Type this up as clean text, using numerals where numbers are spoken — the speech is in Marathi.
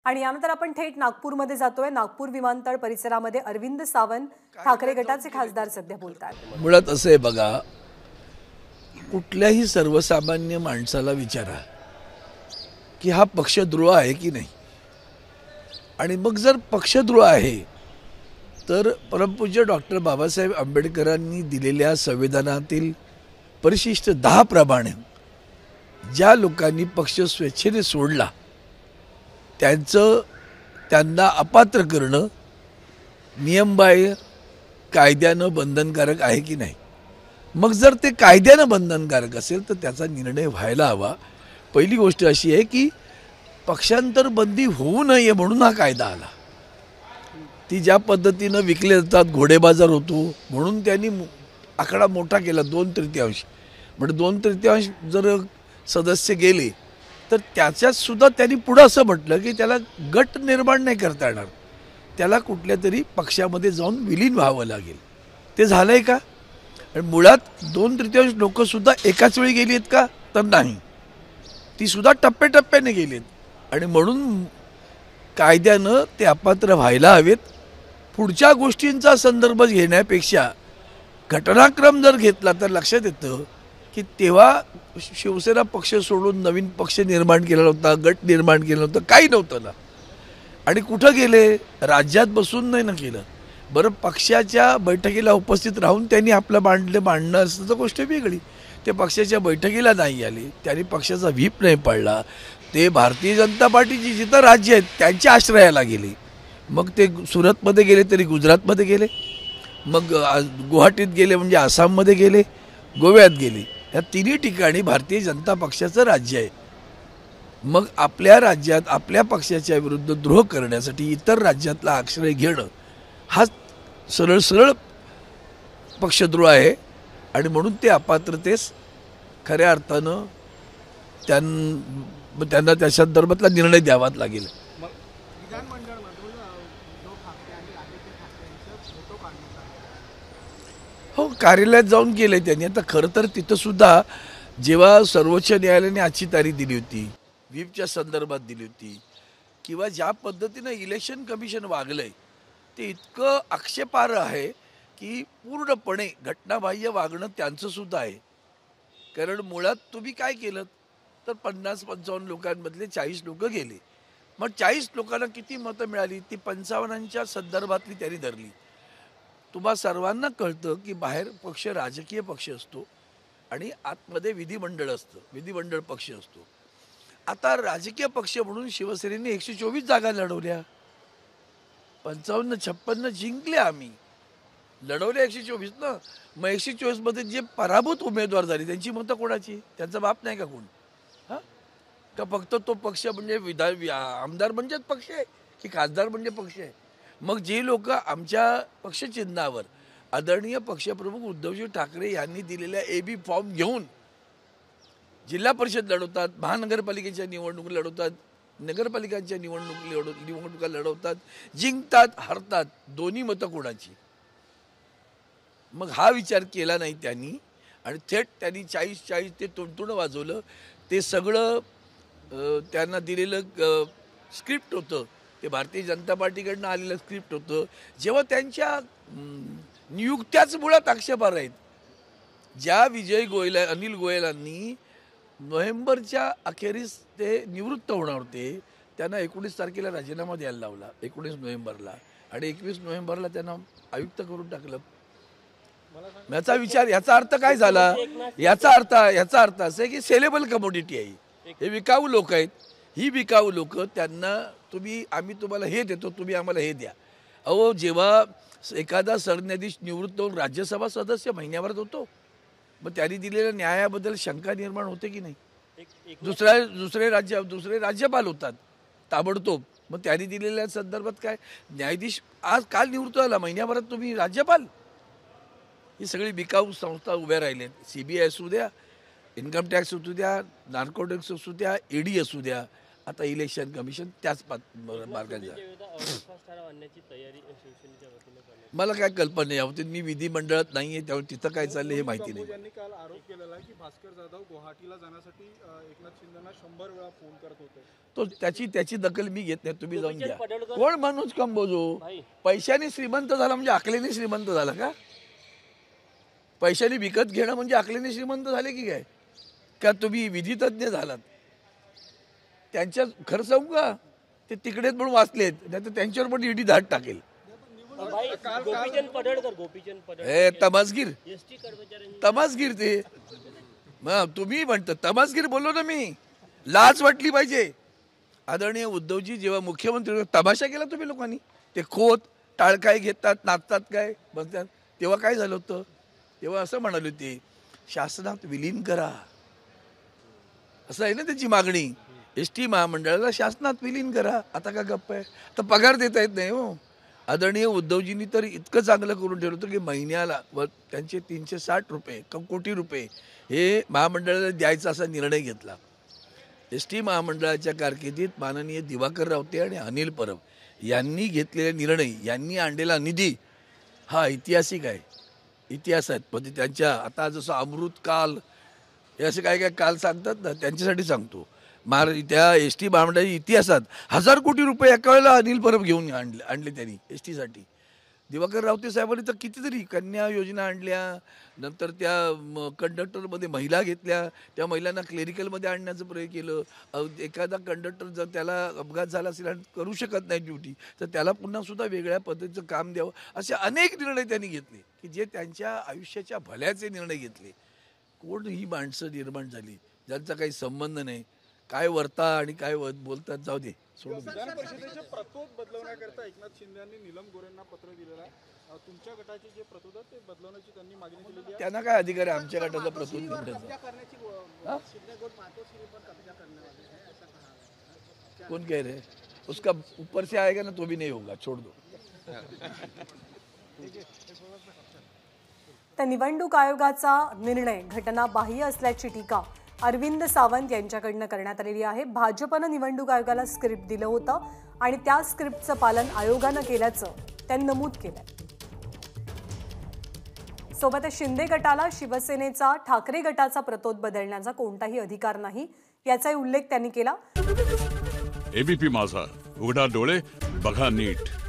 आणि यानंतर आपण थेट नागपूरमध्ये जातोय। नागपूर विमानतळ परिसरामध्ये अरविंद सावंत ठाकरे गटाचे खासदार सध्या बोलतात। मुळात असं आहे बघा, कुठल्याही सर्वसामान्य माणसाला विचारा की हा पक्षद्रोह आहे की नाही, आणि मग जर पक्षद्रोह आहे तर परमपूज्य डॉक्टर बाबासाहेब आंबेडकरांनी दिलेल्या संविधानातील परिशिष्ट 10 प्रमाणे ज्या लोकांनी पक्ष स्वेच्छेने सोडला त्यांना अपात्र करणं नियमबाह्य कायद्यानं बंधनकारक आहे की नाही। मग जर ते कायद्यानं बंधनकारक असेल तर त्याचा निर्णय व्हायला हवा। पहिली गोष्ट अशी आहे की पक्षांतर बंदी होऊ नये म्हणून हा कायदा आला। ती ज्या पद्धतीनं विकले जातात घोडे बाजार होतो म्हणून त्यांनी आकडा मोठा केला 2/3 म्हणजे 2/3 जर सदस्य गेले तर त्याच्यात सुद्धा त्यांनी पुढं असं म्हटलं की त्याला गट निर्माण नाही करता येणार, त्याला कुठल्या तरी पक्षामध्ये जाऊन विलीन व्हावं लागेल। ते झालंय का? आणि मुळात 2/3 लोक सुद्धा एकाच वेळी गेली आहेत का? तर नाही, ती सुद्धा टप्प्याटप्प्याने गेलीत आणि म्हणून कायद्यानं ते अपात्र व्हायला हवेत। पुढच्या गोष्टींचा संदर्भ घेण्यापेक्षा घटनाक्रम जर घेतला तर लक्षात येतं की तेव्हा शिवसेना पक्ष सोडून नवीन पक्ष निर्माण केला नव्हता, गट निर्माण केलं नव्हतं, काही नव्हतं ना। आणि कुठं गेले? राज्यात बसून नाही ना केलं। बरं, पक्षाच्या बैठकीला उपस्थित राहून त्यांनी आपलं मांडणं असं तर गोष्ट वेगळी। ते पक्षाच्या बैठकीला नाही आले, त्यांनी पक्षाचा व्हीप नाही पाळला, ते भारतीय जनता पार्टीची जिथं राज्य आहेत त्यांच्या आश्रयाला गेले। मग ते सुरतमध्ये गेले तरी गुजरातमध्ये गेले, मग गुवाहाटीत गेले म्हणजे आसाममध्ये गेले, गोव्यात गेले। या तिन्ही ठिकाणी भारतीय जनता पक्षाचं राज्य आहे। मग आपल्या राज्यात आपल्या पक्षाच्या विरुद्ध द्रोह करण्यासाठी इतर राज्यातला आश्रय घेणं हा सरळ पक्षद्रोह आहे आणि म्हणून ते अपात्रतेस खऱ्या अर्थानं त्यांना त्या संदर्भातला निर्णय द्यावाच लागेल। हो, कार्यालयात जाऊन गेले त्यांनी। आता खरं तर तिथं सुद्धा जेव्हा सर्वोच्च न्यायालयाने आजची तारीख दिली होती, व्हीपच्या संदर्भात दिली होती, किंवा ज्या पद्धतीनं इलेक्शन कमिशन वागलंय ते इतकं आक्षेपार्ह आहे की पूर्णपणे घटनाबाह्य वागणं त्यांचं सुद्धा आहे। कारण मुळात तुम्ही काय केलं तर 50-55 लोकांमधले 40 लोक गेले, मग 40 लोकांना किती मतं मिळाली? ती 55च्या संदर्भातली त्यांनी धरली। तुम्हा सर्वांना कळतं की बाहेर पक्ष राजकीय पक्ष असतो आणि आतमध्ये विधिमंडळ असतं, विधिमंडळ पक्ष असतो। आता राजकीय पक्ष म्हणून शिवसेनेने 124 जागा लढवल्या, 55-56 जिंकल्या, आम्ही लढवल्या 124 ना। मग 124 मध्ये जे पराभूत उमेदवार झाले त्यांची मतं कोणाची? त्यांचा बाप नाही का कोण? हा का फक्त तो पक्ष म्हणजे आमदार म्हणजेच पक्ष आहे की खासदार म्हणजे पक्ष आहे? मग जे लोक आमच्या पक्षचिन्हावर आदरणीय पक्षप्रमुख उद्धवजी ठाकरे यांनी दिलेल्या AB फॉर्म घेऊन जिल्हा परिषद लढवतात, महानगरपालिकेच्या निवडणूक लढवतात, नगरपालिकांच्या निवडणुका लढवतात, जिंकतात, हरतात, दोन्ही मतं कोणाची? मग हा विचार केला नाही त्यांनी आणि थेट त्यांनी 40 ते तुणतुणं वाजवलं। ते सगळं त्यांना दिलेलं स्क्रिप्ट होतं, ते भारतीय जनता पार्टीकडनं आलेलं स्क्रिप्ट होतं। जेव्हा त्यांच्या नियुक्त्याच मुळात आक्षेपार्ह आहेत। ज्या अनिल गोयलांनी नोव्हेंबरच्या अखेरीस ते निवृत्त होणार होते, त्यांना 19 तारखेला राजीनामा द्यायला लावला, 19 नोव्हेंबरला, आणि 21 नोव्हेंबरला त्यांना आयुक्त करून टाकलं। याचा अर्थ काय झाला? याचा अर्थ असं आहे की सेलेबल कमोडिटी आहे, हे विकाऊ लोक आहेत। ही विकाऊ लोक त्यांना आम्ही तुम्हाला हे देतो, तुम्ही आम्हाला हे द्या। अहो, जेव्हा एखादा सरन्यायाधीश निवृत्त होऊन राज्यसभा सदस्य महिन्याभरात होतो, मग त्यांनी दिलेल्या न्यायाबद्दल शंका निर्माण होते की नाही? दुसरे राज्यपाल होतात ताबडतोब, मग त्यांनी दिलेल्या संदर्भात काय? न्यायाधीश आज काल निवृत्त झाला, महिन्याभरात तुम्ही राज्यपाल? ही सगळी बिकाऊ संस्था उभ्या राहिल्यात। CBI असू द्या, इन्कम टॅक्स असू द्या, नार्कोटिक्स असू द्या, ED असू द्या, आता इलेक्शन कमिशन त्याच मार्गाने जाईल. मला काय कल्पना नाही याबाबतीत. मी विधिमंडळात नाही आहे, त्यामुळे तिथं काय चाललंय हे माहिती नाही. यांनी काल आरोप केलेला की भास्कर जाधव गुवाहाटीला जाण्यासाठी एकनाथ शिंदेना 100 वेळा फोन करत होते. तो त्याची दखल मी घेत नाही, तुम्ही जाऊन घ्या. कोण माणूस कंबोजो पैशाने श्रीमंत झाला म्हणजे अकलेने श्रीमंत झाला का? पैशाने विकत घेणं म्हणजे अकलेने श्रीमंत झाले की काय? का तुम्ही विधितज्ञ झालात? त्यांच्या खरं सांगू का, ते तिकडेच म्हणून वाचलेत, नाही तर त्यांच्यावर पण ईडी धाड टाकेल. हे तमासगीर ते मग तुम्ही म्हणता तमासगीर बोललो ना मी. लाज वाटली पाहिजे. आदरणीय उद्धवजी जेव्हा मुख्यमंत्री तमाशा केला तुम्ही लोकांनी. ते खोत टाळकाय घेतात, नाचतात, काय बसतात. तेव्हा काय झालं होतं? तेव्हा असं म्हणाले होते, शासनात विलीन करा, असं आहे ना त्याची मागणी. एसटी महामंडळाला शासनात विलीन करा. आता का गप्प आहे? आता पगार देता येत नाही हो. आदरणीय उद्धवजींनी तर इतकं चांगलं करून ठेवलं होतं की महिन्याला व त्यांचे 360 रुपये कोटी रुपये हे महामंडळाला द्यायचा असा निर्णय घेतला. एस टी महामंडळाच्या कारकिर्दीत माननीय दिवाकर रावते आणि अनिल परब यांनी घेतलेले निर्णय, यांनी आणलेला निधी हा ऐतिहासिक आहे. इतिहास आहेत. म्हणजे त्यांच्या आता जसं अमृतकाल हे असे काय काय काल सांगतात ना, त्यांच्यासाठी सांगतो. त्या एस टी महामंडळाच्या इतिहासात 1000 कोटी रुपये एका वेळेला अनिल परब घेऊन आणले त्यांनी एस टीसाठी. दिवाकर रावते साहेबांनी तर कितीतरी कन्या योजना आणल्या, नंतर त्या कंडक्टरमध्ये महिला घेतल्या, त्या महिलांना क्लेरिकलमध्ये आणण्याचं प्रयत्न केलं. एखादा कंडक्टर जर त्याला अपघात झाला असेल आणि करू शकत नाही ड्युटी, तर त्याला पुन्हा सुद्धा वेगळ्या पद्धतीचं काम द्यावं. असे अनेक निर्णय त्यांनी घेतले की जे त्यांच्या आयुष्याच्या भल्याचे निर्णय घेतले. कोण ही माणसं निर्माण झाली ज्यांचा काही संबंध नाही. काय वर्ता आणि काय बोलतात जाऊ दे, सोडून. विधान परिषदेचे प्रतोद बदलवण्याकरता एकनाथ शिंदे यांनी नीलम गोरेंना पत्र दिलेलं आहे. तुमच्या गटाचे जे प्रतोद आहेत ते बदलवण्याची त्यांनी मागणी केलेली आहे. त्यांना काय अधिकार आहे आमच्या गटाचा प्रतोद निवडायचा? कौन कह रहे? उसका ऊपर से आएगा ना तो भी नहीं होगा, छोड़ दो. तर निवडणूक आयोगाचा निर्णय घटनाबाह्य असल्याची टीका अरविंद सावंत यांच्याकडनं करण्यात आलेली आहे. भाजपनं निवडणूक आयोगाला स्क्रिप्ट दिलं होतं आणि त्या स्क्रिप्टचं पालन आयोगानं केल्याचं त्यांनी नमूद केलंय. सोबतच शिंदे गटाला शिवसेनेचा ठाकरे गटाचा प्रतोद बदलण्याचा कोणताही अधिकार नाही याचाही उल्लेख त्यांनी केला. एबीपी माझा, उघडा डोळे बघा नीट.